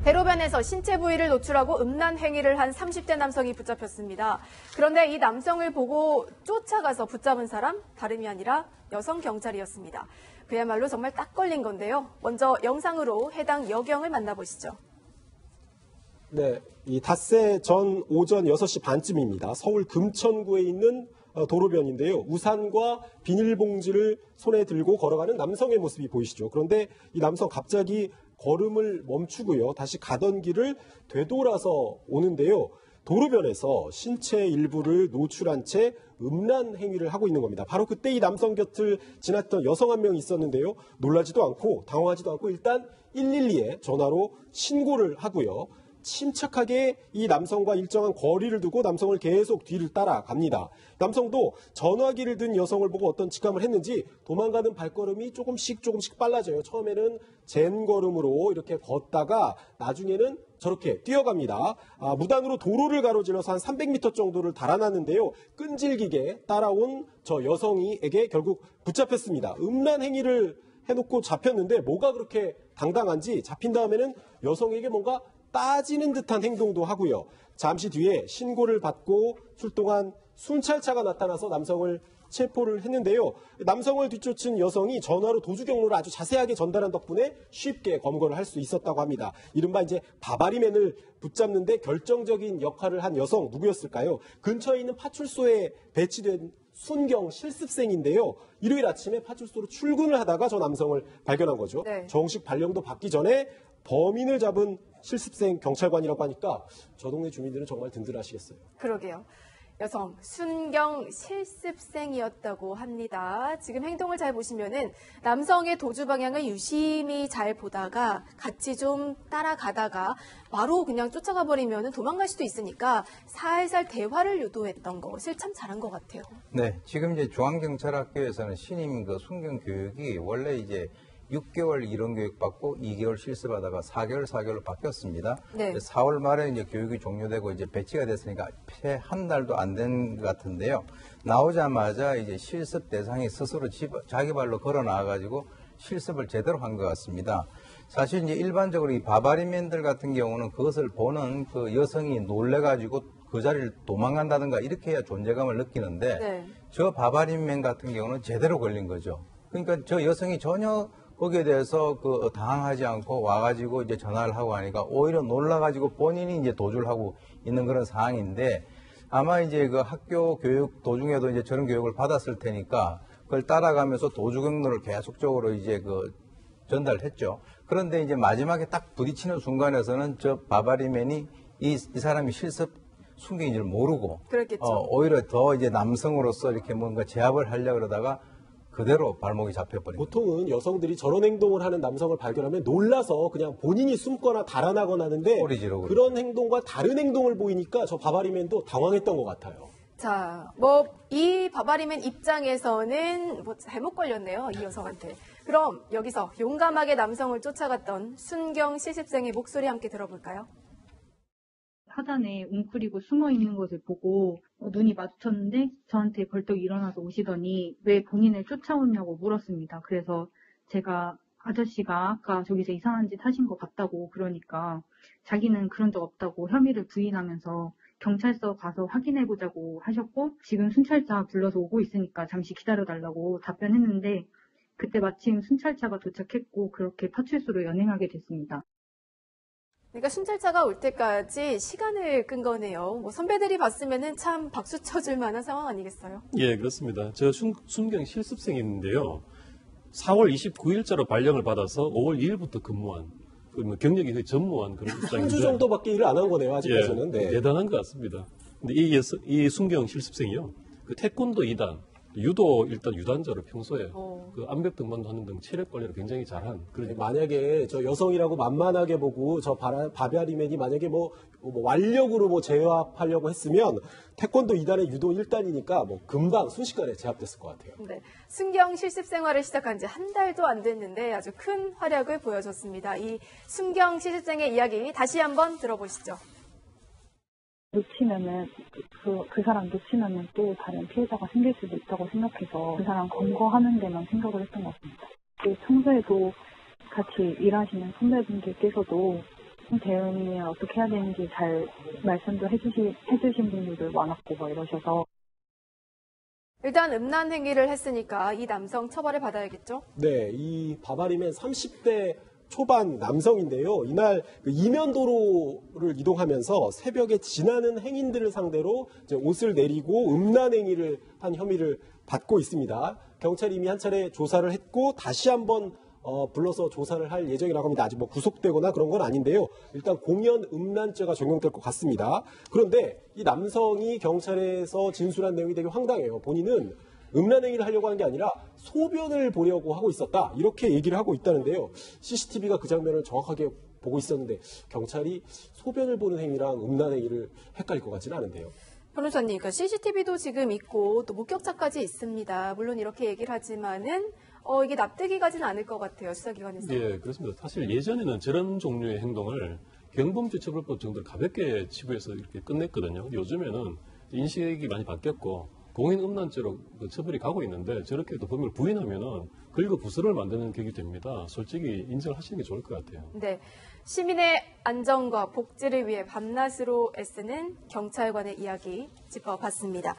대로변에서 신체 부위를 노출하고 음란 행위를 한 30대 남성이 붙잡혔습니다. 그런데 이 남성을 보고 쫓아가서 붙잡은 사람 다름이 아니라 여성 경찰이었습니다. 그야말로 정말 딱 걸린 건데요. 먼저 영상으로 해당 여경을 만나보시죠. 네, 이 닷새 전 오전 6시 반쯤입니다. 서울 금천구에 있는 도로변인데요. 우산과 비닐봉지를 손에 들고 걸어가는 남성의 모습이 보이시죠. 그런데 이 남성 갑자기 걸음을 멈추고요. 다시 가던 길을 되돌아서 오는데요. 도로변에서 신체 일부를 노출한 채 음란 행위를 하고 있는 겁니다. 바로 그때 이 남성 곁을 지났던 여성 한 명이 있었는데요. 놀라지도 않고 당황하지도 않고 일단 112에 전화로 신고를 하고요. 침착하게 이 남성과 일정한 거리를 두고 남성을 계속 뒤를 따라갑니다. 남성도 전화기를 든 여성을 보고 어떤 직감을 했는지 도망가는 발걸음이 조금씩 빨라져요. 처음에는 젠걸음으로 이렇게 걷다가 나중에는 저렇게 뛰어갑니다. 무단으로 도로를 가로질러서 한 300m 정도를 달아났는데요. 끈질기게 따라온 저 여성에게 결국 붙잡혔습니다. 음란 행위를 해놓고 잡혔는데 뭐가 그렇게 당당한지 잡힌 다음에는 여성에게 뭔가 따지는 듯한 행동도 하고요. 잠시 뒤에 신고를 받고 출동한 순찰차가 나타나서 남성을 체포를 했는데요. 남성을 뒤쫓은 여성이 전화로 도주 경로를 아주 자세하게 전달한 덕분에 쉽게 검거를 할 수 있었다고 합니다. 이른바 이제 바바리맨을 붙잡는데 결정적인 역할을 한 여성 누구였을까요? 근처에 있는 파출소에 배치된 순경 실습생인데요. 일요일 아침에 파출소로 출근을 하다가 저 남성을 발견한 거죠. 네. 정식 발령도 받기 전에 범인을 잡은 실습생 경찰관이라고 하니까 저 동네 주민들은 정말 든든하시겠어요. 그러게요. 여성 순경 실습생이었다고 합니다. 지금 행동을 잘 보시면은 남성의 도주 방향을 유심히 잘 보다가 같이 좀 따라가다가 바로 그냥 쫓아가 버리면은 도망갈 수도 있으니까 살살 대화를 유도했던 것을 참 잘한 것 같아요. 네, 지금 이제 중앙경찰학교에서는 신임 그 순경 교육이 원래 이제 6개월 이론 교육 받고 2개월 실습하다가 4개월로 바뀌었습니다. 네. 4월 말에 이제 교육이 종료되고 이제 배치가 됐으니까 채 한 달도 안 된 것 같은데요. 나오자마자 이제 실습 대상이 스스로 자기 발로 걸어 나와가지고 실습을 제대로 한 것 같습니다. 사실 이제 일반적으로 이 바바리맨들 같은 경우는 그것을 보는 그 여성이 놀래가지고 그 자리를 도망간다든가 이렇게 해야 존재감을 느끼는데 네. 저 바바리맨 같은 경우는 제대로 걸린 거죠. 그러니까 저 여성이 전혀 거기에 대해서 당황하지 않고 와가지고 이제 전화를 하고 하니까 오히려 놀라가지고 본인이 이제 도주를 하고 있는 그런 상황인데 아마 이제 그 학교 교육 도중에도 이제 저런 교육을 받았을 테니까 그걸 따라가면서 도주 경로를 계속적으로 이제 전달했죠. 그런데 이제 마지막에 딱 부딪히는 순간에서는 저 바바리맨이 이 사람이 실습 순경인 줄 모르고 그랬겠죠. 오히려 더 이제 남성으로서 이렇게 뭔가 제압을 하려고 그러다가 그대로 발목이 잡혀버립니다. 보통은 여성들이 저런 행동을 하는 남성을 발견하면 놀라서 그냥 본인이 숨거나 달아나거나 하는데 소리 지르고 그런 행동과 다른 행동을 보이니까 저 바바리맨도 당황했던 것 같아요. 자, 이 바바리맨 입장에서는 잘못 걸렸네요, 이 여성한테. 그럼 여기서 용감하게 남성을 쫓아갔던 순경 실습생의 목소리 함께 들어볼까요? 화단에 웅크리고 숨어 있는 것을 보고 눈이 마주쳤는데 저한테 벌떡 일어나서 오시더니 왜 본인을 쫓아오냐고 물었습니다. 그래서 제가 아저씨가 아까 저기서 이상한 짓 하신 것 같다고 그러니까 자기는 그런 적 없다고 혐의를 부인하면서 경찰서 가서 확인해보자고 하셨고 지금 순찰차 불러서 오고 있으니까 잠시 기다려달라고 답변했는데 그때 마침 순찰차가 도착했고 그렇게 파출소로 연행하게 됐습니다. 그러니까 순찰차가 올 때까지 시간을 끈 거네요. 선배들이 봤으면은 참 박수 쳐줄 만한 상황 아니겠어요? 예, 그렇습니다. 저 순경 실습생인데요. 4월 29일자로 발령을 받아서 5월 2일부터 근무한, 경력이 거의 전무한 그런 입장인데. 한 주 정도밖에 일을 안 한 거네요, 아직까지는. 예, 네. 대단한 것 같습니다. 근데 이 순경 실습생이요. 태권도 2단, 유도 일단 유단자로 평소에 암벽 등반도 하는 등 체력 관리를 굉장히 잘한 그런. 만약에 저 여성이라고 만만하게 보고 저 바바리맨이 만약에 완력으로 제압하려고 했으면 태권도 2단에 유도 1단이니까 금방 순식간에 제압됐을 것 같아요. 네, 순경 실습 생활을 시작한 지 한 달도 안 됐는데 아주 큰 활약을 보여줬습니다. 이 순경 실습생의 이야기 다시 한번 들어보시죠. 놓치면은 그 사람 놓치면은 또 다른 피해자가 생길 수도 있다고 생각해서 그 사람 검거하는 데만 생각을 했던 것 같습니다. 평소에도 같이 일하시는 선배분들께서도 대응을 어떻게 해야 되는지 잘 말씀도 해주신 분들도 많았고 막 이러셔서. 일단 음란 행위를 했으니까 이 남성 처벌을 받아야겠죠? 네, 이 바바리맨 30대 초반 남성인데요. 이날 그 이면도로를 이동하면서 새벽에 지나는 행인들을 상대로 이제 옷을 내리고 음란 행위를 한 혐의를 받고 있습니다. 경찰이 이미 한 차례 조사를 했고 다시 한번 불러서 조사를 할 예정이라고 합니다. 아직 뭐 구속되거나 그런 건 아닌데요. 일단 공연 음란죄가 적용될 것 같습니다. 그런데 이 남성이 경찰에서 진술한 내용이 되게 황당해요. 본인은 음란 행위를 하려고 한 게 아니라 소변을 보려고 하고 있었다. 이렇게 얘기를 하고 있다는데요. CCTV가 그 장면을 정확하게 보고 있었는데 경찰이 소변을 보는 행위랑 음란 행위를 헷갈릴 것 같지는 않은데요. 변호사님, 그러니까 CCTV도 지금 있고 또 목격자까지 있습니다. 물론 이렇게 얘기를 하지만은 이게 납득이 가지는 않을 것 같아요. 수사기관에서. 예, 그렇습니다. 사실 예전에는 저런 종류의 행동을 경범죄 처벌법 정도로 가볍게 치부해서 이렇게 끝냈거든요. 요즘에는 인식이 많이 바뀌었고 공인 음란죄로 처벌이 가고 있는데 저렇게도 범인을 부인하면은 긁어 부스를 만드는 격이 됩니다. 솔직히 인정을 하시는 게 좋을 것 같아요. 네. 시민의 안전과 복지를 위해 밤낮으로 애쓰는 경찰관의 이야기 짚어봤습니다.